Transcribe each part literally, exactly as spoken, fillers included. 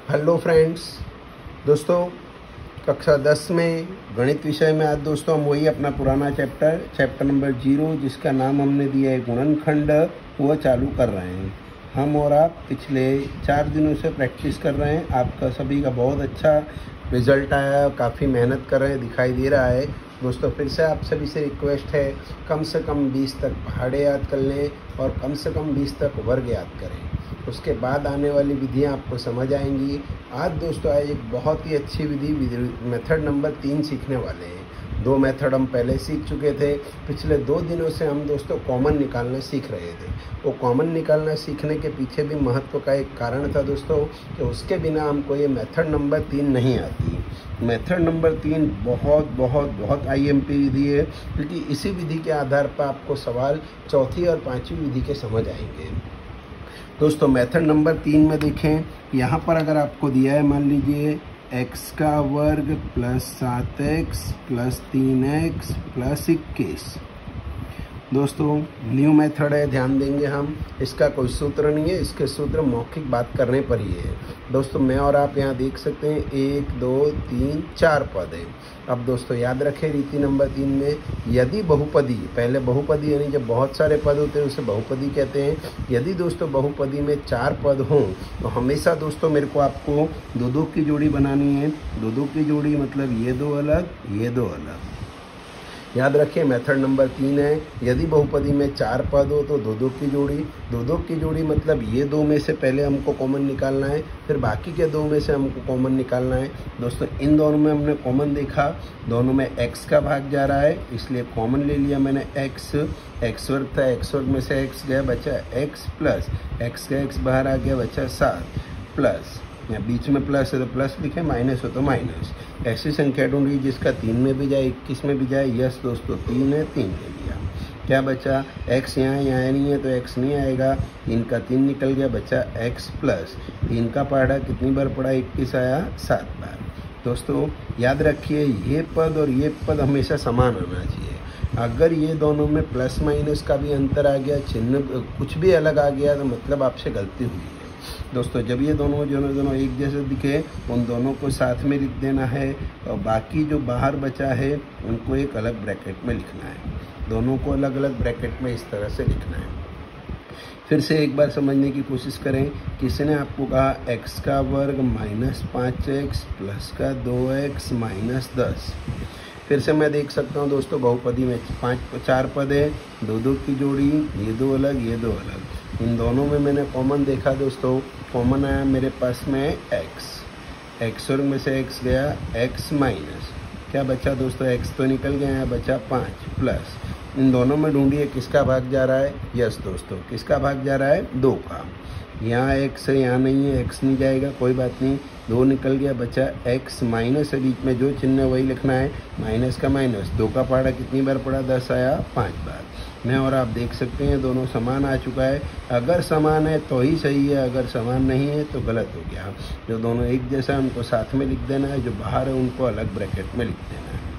Hello friends, दोस्तों कक्षा दस में गणित विषय में आज दोस्तों हम वही अपना पुराना चैप्टर चैप्टर नंबर जीरो जिसका नाम हमने दिया है गुणनखंड, वो चालू कर रहे हैं। हम और आप पिछले चार दिनों से प्रैक्टिस कर रहे हैं। आपका सभी का बहुत अच्छा रिजल्ट आया है, काफ़ी मेहनत कर रहे हैं, दिखाई दे रहा है। दोस्तों फिर से आप सभी से रिक्वेस्ट है, कम से कम बीस तक पहाड़े याद कर लें और कम से कम बीस तक वर्ग याद करें। उसके बाद आने वाली विधियां आपको समझ आएंगी। आज दोस्तों आज एक बहुत ही अच्छी विधि मेथड नंबर तीन सीखने वाले हैं। दो मेथड हम पहले सीख चुके थे। पिछले दो दिनों से हम दोस्तों कॉमन निकालना सीख रहे थे। वो कॉमन निकालना सीखने के पीछे भी महत्व का एक कारण था दोस्तों कि उसके बिना हमको ये मेथड नंबर तीन नहीं आती। मेथड नंबर तीन बहुत बहुत बहुत आईएमपी विधि है, क्योंकि इसी विधि के आधार पर आपको सवाल चौथी और पाँचवीं विधि के समझ आएंगे। दोस्तों मेथड नंबर तीन में देखें, यहाँ पर अगर आपको दिया है, मान लीजिए एक्स का वर्ग प्लस सात एक्स प्लस तीन एक्स प्लस इक्कीस। दोस्तों न्यू मेथड है, ध्यान देंगे हम। इसका कोई सूत्र नहीं है, इसके सूत्र मौखिक बात करने पर ही है। दोस्तों मैं और आप यहाँ देख सकते हैं एक दो तीन चार पद है। अब दोस्तों याद रखें रीति नंबर तीन में, यदि बहुपदी, पहले बहुपदी यानी जब बहुत सारे पद होते हैं उसे बहुपदी कहते हैं। यदि दोस्तों बहुपदी में चार पद हों तो हमेशा दोस्तों मेरे को आपको दो दो की जोड़ी बनानी है। दो दो की जोड़ी मतलब ये दो अलग, ये दो अलग। याद रखें मेथड नंबर तीन है, यदि बहुपदी में चार पद हो तो दो दो की जोड़ी। दो दो की जोड़ी मतलब ये दो में से पहले हमको कॉमन निकालना है, फिर बाकी के दो में से हमको कॉमन निकालना है। दोस्तों इन दोनों में हमने कॉमन देखा, दोनों में x का भाग जा रहा है, इसलिए कॉमन ले लिया मैंने x। x वर्ग था, x वर्ग में से x गया, बचा x प्लस x का x बाहर आ गया, बचा सात प्लस, या बीच में प्लस है तो प्लस लिखे, माइनस हो तो माइनस। ऐसी संख्या ढूंढी जिसका तीन में भी जाए इक्कीस में भी जाए। यस दोस्तों तीन है, तीन ले लिया। क्या बचा, x यहाँ यहाँ नहीं है तो x नहीं आएगा, तीन का तीन निकल गया, बचा x प्लस तीन का पहाड़ा कितनी बार पड़ा, इक्कीस आया सात बार। दोस्तों याद रखिए ये पद और ये पद हमेशा समान होना चाहिए। अगर ये दोनों में प्लस माइनस का भी अंतर आ गया, चिन्ह कुछ भी अलग आ गया तो मतलब आपसे गलती हुई है। दोस्तों जब ये दोनों जो दोनों एक जैसे दिखे उन दोनों को साथ में लिख देना है, और बाकी जो बाहर बचा है उनको एक अलग ब्रैकेट में लिखना है। दोनों को अलग अलग ब्रैकेट में इस तरह से लिखना है। फिर से एक बार समझने की कोशिश करें। किसी ने आपको कहा एक्स का वर्ग माइनस पाँच एक्स प्लस का दो एक्स माइनस दस। फिर से मैं देख सकता हूँ दोस्तों बहुपदी में पाँच चार पद है, दो दो की जोड़ी, ये दो अलग ये दो अलग। इन दोनों में मैंने कॉमन देखा दोस्तों, कॉमन आया मेरे पास में x। x वर्ग में से x गया, x माइनस क्या बचा दोस्तों, x तो निकल गया है, बचा पाँच प्लस। इन दोनों में ढूंढिए किसका भाग जा रहा है। यस दोस्तों किसका भाग जा रहा है, दो का। यहाँ x है, यहाँ नहीं है, x नहीं जाएगा, कोई बात नहीं, दो निकल गया, बचा x माइनस है, बीच में जो चिन्ह है वही लिखना है, माइनस का माइनस। दो का पहाड़ा कितनी बार पड़ा, दस आया पाँच बार। मैं और आप देख सकते हैं दोनों समान आ चुका है। अगर समान है तो ही सही है, अगर समान नहीं है तो गलत हो गया। जो दोनों एक जैसा है उनको साथ में लिख देना है, जो बाहर है उनको अलग ब्रैकेट में लिख देना है।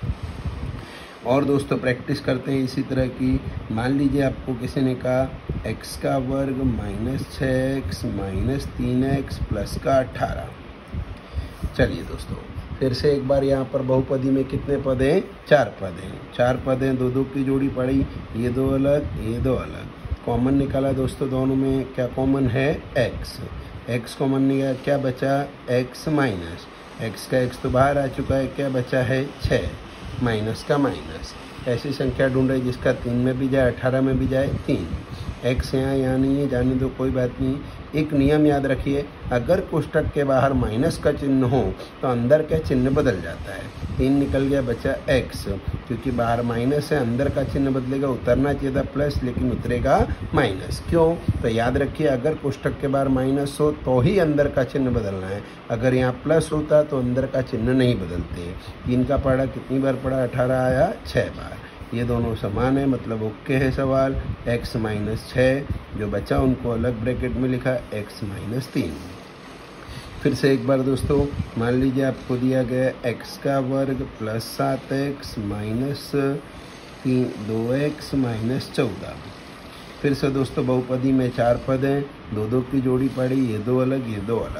और दोस्तों प्रैक्टिस करते हैं इसी तरह की। मान लीजिए आपको किसी ने कहा x का वर्ग माइनस छः एक्स माइनस तीन एक्स प्लस का अट्ठारह। चलिए दोस्तों फिर से एक बार यहाँ पर बहुपदी में कितने पद हैं, चार पद हैं। चार पद हैं, दो दो की जोड़ी पड़ी, ये दो अलग ये दो अलग। कॉमन निकाला दोस्तों, दोनों में क्या कॉमन है, x। x कॉमन निकाला, क्या बचा, x माइनस x का x तो बाहर आ चुका है, क्या बचा है छः, माइनस का माइनस। ऐसी संख्या ढूंढे जिसका तीन में भी जाए अठारह में भी जाए, तीन। x यहाँ यहाँ नहीं है, जाने दो कोई बात नहीं। एक नियम याद रखिए, अगर कोष्ठक के बाहर माइनस का चिन्ह हो तो अंदर का चिन्ह बदल जाता है। तीन निकल गया, बचा x, क्योंकि बाहर माइनस है, अंदर का चिन्ह बदलेगा, उतरना चाहिए था प्लस लेकिन उतरेगा माइनस। क्यों, तो याद रखिए अगर कोष्ठक के बाहर माइनस हो तो ही अंदर का चिन्ह बदलना है। अगर यहाँ प्लस होता तो अंदर का चिन्ह नहीं बदलते। तीन का पहाड़ा कितनी बार पड़ा, अठारह आया छः बार। ये दोनों समान है, मतलब ओके है सवाल। x माइनस छः, जो बचा उनको अलग ब्रैकेट में लिखा, x माइनस तीन। फिर से एक बार दोस्तों मान लीजिए आपको दिया गया x का वर्ग प्लस सात एक्स माइनस तीन दो एक्स माइनस चौदह। फिर से दोस्तों बहुपदी में चार पद हैं, दो दो की जोड़ी पड़ी, ये दो अलग ये दो अलग।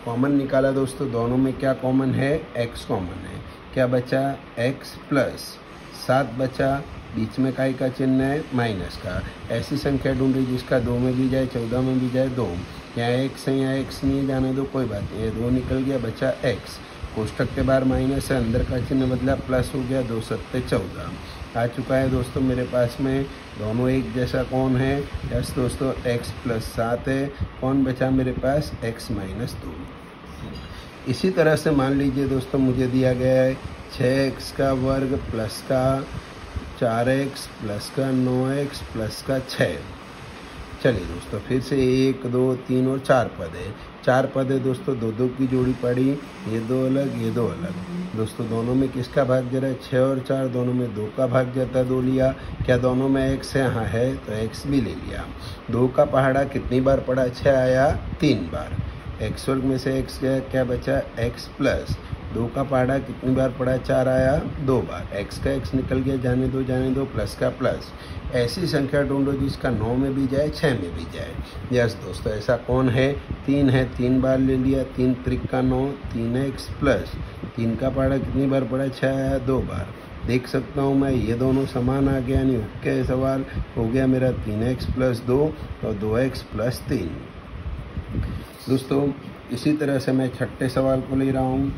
कॉमन निकाला दोस्तों, दोनों में क्या कॉमन है, x कॉमन है। क्या बचा, x प्लस सात बचा, बीच में काई का चिन्ह है, माइनस का। ऐसी संख्या ढूंढी जिसका दो में भी जाए चौदह में भी जाए दो। यहाँ एक्स है, यहाँ एक्स नहीं जाने दो, कोई बात नहीं है, दो निकल गया, बचा एक्स। कोष्टक के बाहर माइनस है, अंदर का चिन्ह बदला, प्लस हो गया, दो सत्ते चौदह आ चुका है दोस्तों मेरे पास में। दोनों एक जैसा कौन है, यस दोस्तों, एक्स प्लस सात है। कौन बचा मेरे पास, एक्स माइनस दो। इसी तरह से मान लीजिए दोस्तों मुझे दिया गया है छः एक्स का वर्ग प्लस का चार एक्स प्लस का नौ एक्स प्लस का छः। चलिए दोस्तों फिर से एक दो तीन और चार पद है, चार पद है दोस्तों, दो दो की जोड़ी पड़ी, ये दो अलग ये दो अलग। दोस्तों दोनों में किसका भाग जा रहा है, छः और चार, दोनों में दो का भाग जाता है, दो लिया। क्या दोनों में एक्स है, हाँ है, तो एक्स भी ले लिया। दो का पहाड़ा कितनी बार पड़ा, छः आया तीन बार। एक्स वर्ग में से एक्स गया, क्या बचा, एक्स प्लस दो का पहाड़ा कितनी बार पड़ा, चार आया दो बार। एक्स का एक्स निकल गया, जाने दो जाने दो, प्लस का प्लस। ऐसी संख्या ढूंढो जिसका नौ में भी जाए छः में भी जाए। यस दोस्तों, ऐसा कौन है, तीन है, तीन बार ले लिया, तीन त्रिक का नौ, तीन एक्स प्लस तीन का पहाड़ा कितनी बार पड़ा, छः आया दो बार। देख सकता हूँ मैं, ये दोनों समान आ गया, नहीं ओके। सवाल हो गया मेरा तीन एक्स प्लस दो और दो एक्स प्लस तीन। दोस्तों इसी तरह से मैं छठे सवाल को ले रहा हूँ।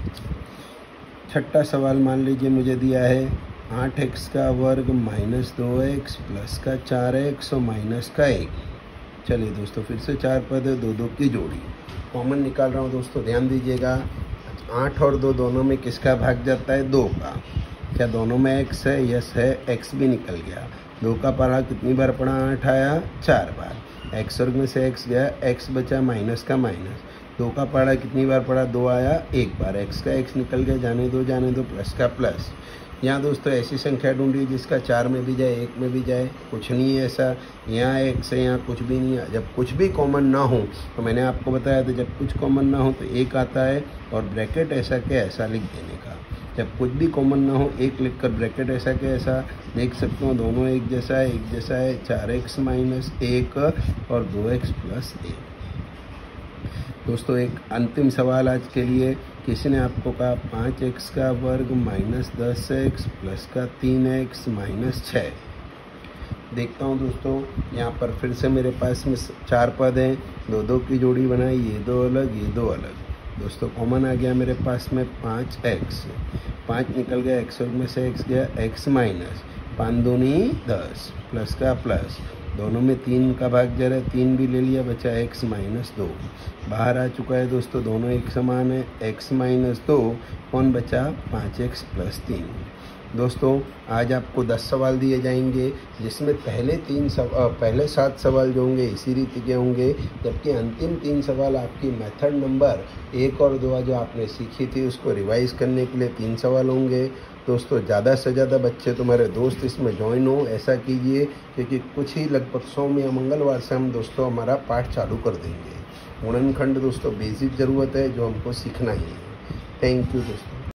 छठा सवाल मान लीजिए मुझे दिया है आठ एक्स का वर्ग माइनस दो एक्स प्लस का चार एक्स और माइनस का एक। चलिए दोस्तों फिर से चार पद है, दो दो की जोड़ी, कॉमन निकाल रहा हूँ दोस्तों, ध्यान दीजिएगा। आठ और दो दोनों में किसका भाग जाता है, दो का। क्या दोनों में एक्स है, यस है, एक्स भी निकल गया। दो का पढ़ा कितनी बार पढ़ा, आठ आया चार बार। एक्स वर्ग में से एक्स गया, एक्स बचा, माइनस का माइनस। दो का पढ़ा कितनी बार पढ़ा, दो आया एक बार। एक्स का एक्स निकल गया, जाने दो जाने दो, प्लस का प्लस। यहाँ दोस्तों ऐसी संख्या ढूंढी जिसका चार में भी जाए एक में भी जाए, कुछ नहीं है ऐसा। यहाँ एक्स है, यहाँ कुछ भी नहीं है। जब कुछ भी कॉमन ना हो, तो मैंने आपको बताया था जब कुछ कॉमन ना हो तो एक आता है और ब्रैकेट ऐसा के ऐसा लिख देने का। जब कुछ भी कॉमन ना हो, एक लिख कर ब्रैकेट ऐसा के ऐसा। देख सकते हो दोनों एक जैसा है, एक जैसा है, चार एक्स माइनस एक और दो एक्स प्लस एक। दोस्तों एक अंतिम सवाल आज के लिए, किसी ने आपको कहा पाँच एक्स का वर्ग माइनस दस एक्स प्लस का तीन एक्स माइनस छः। देखता हूँ दोस्तों, यहाँ पर फिर से मेरे पास में चार पद हैं, दो दो की जोड़ी बनाई, ये दो अलग ये दो अलग। दोस्तों कॉमन आ गया मेरे पास में पाँच एक्स, पाँच निकल गया, एक्स वर्ग में से एक्स गया, एक्स माइनस पाँच दूनी दस, प्लस का प्लस। दोनों में तीन का भाग जा रहा है, तीन भी ले लिया, बचा एक्स माइनस दो। बाहर आ चुका है दोस्तों, दोनों एक समान है, एक्स माइनस दो। कौन बचा, पाँच एक्स प्लस तीन। दोस्तों आज आपको दस सवाल दिए जाएंगे, जिसमें पहले तीन सव पहले सात सवाल जो होंगे इसी रीति के होंगे, जबकि अंतिम तीन सवाल आपकी मेथड नंबर एक और दो जो आपने सीखी थी उसको रिवाइज करने के लिए तीन सवाल होंगे। दोस्तों ज़्यादा से ज़्यादा बच्चे तुम्हारे दोस्त इसमें ज्वाइन हो, ऐसा कीजिए, क्योंकि कुछ ही लगभग सोम या मंगलवार से हम दोस्तों हमारा पाठ चालू कर देंगे। गुणनखंड दोस्तों बेसिक ज़रूरत है जो हमको सीखना ही है। थैंक यू दोस्तों।